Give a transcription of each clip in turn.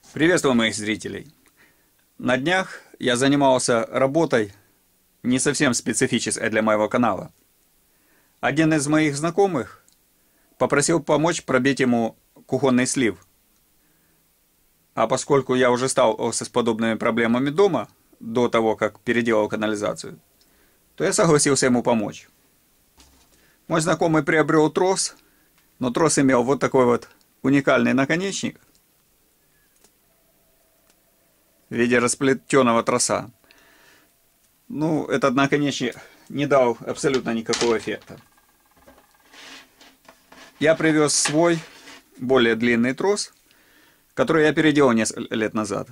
Приветствую моих зрителей. На днях я занимался работой, не совсем специфической для моего канала. Один из моих знакомых попросил помочь пробить ему кухонный слив. А поскольку я уже сталкивался с подобными проблемами дома, до того, как переделал канализацию, то я согласился ему помочь. Мой знакомый приобрел трос, но трос имел вот такой вот уникальный наконечник в виде расплетенного троса. Ну, этот наконечник не дал абсолютно никакого эффекта. Я привез свой, более длинный трос, который я переделал несколько лет назад.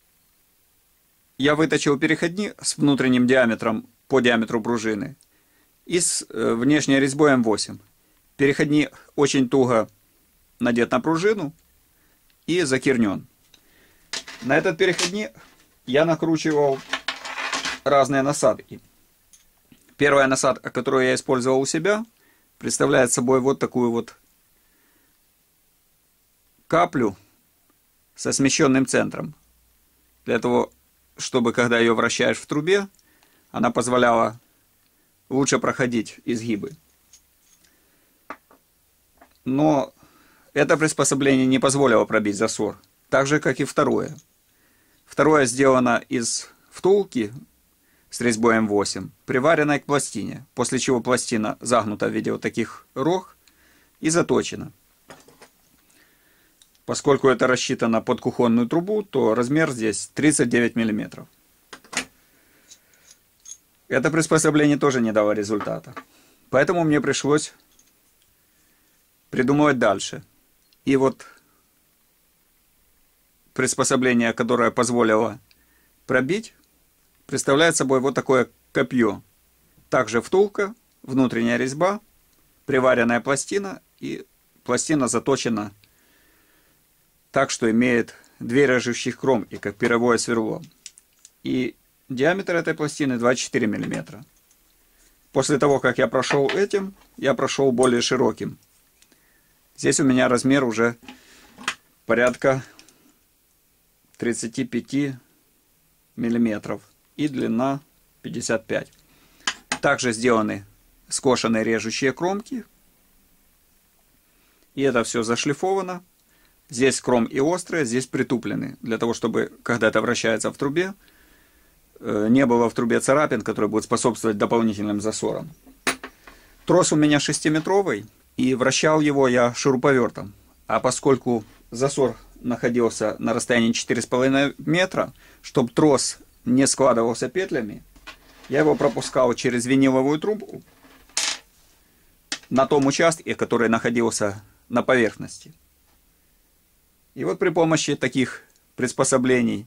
Я выточил переходник с внутренним диаметром по диаметру пружины и с внешней резьбой М8. Переходник очень туго надет на пружину и закернен. На этот переходник я накручивал разные насадки. Первая насадка, которую я использовал у себя, представляет собой вот такую вот каплю со смещенным центром. Для того, чтобы когда ее вращаешь в трубе, она позволяла лучше проходить изгибы. Но это приспособление не позволило пробить засор, так же как и второе. Второе сделано из втулки с резьбой М8, приваренной к пластине, после чего пластина загнута в виде вот таких рог и заточена. Поскольку это рассчитано под кухонную трубу, то размер здесь 39 мм. Это приспособление тоже не дало результата. Поэтому мне пришлось придумывать дальше. И вот приспособление, которое позволило пробить, представляет собой вот такое копье. Также втулка, внутренняя резьба, приваренная пластина, и пластина заточена так, что имеет две режущих кромки, как пировое сверло. И диаметр этой пластины 24 мм. После того, как я прошел этим, я прошел более широким. Здесь у меня размер уже порядка 35 мм и длина 55. Также сделаны скошенные режущие кромки. И это все зашлифовано. Здесь кромки острые, здесь притуплены. Для того, чтобы, когда это вращается в трубе, не было в трубе царапин, которые будут способствовать дополнительным засорам. Трос у меня 6-метровый, и вращал его я шуруповертом. А поскольку засор находился на расстоянии 4,5 метра, чтобы трос не складывался петлями, я его пропускал через виниловую трубку на том участке, который находился на поверхности. И вот при помощи таких приспособлений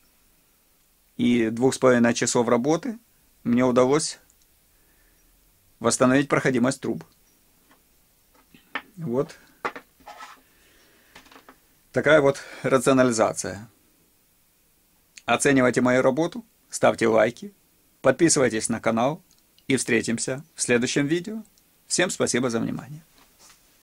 и 2,5 часов работы мне удалось восстановить проходимость труб. Вот такая вот рационализация. Оценивайте мою работу, ставьте лайки, подписывайтесь на канал и встретимся в следующем видео. Всем спасибо за внимание.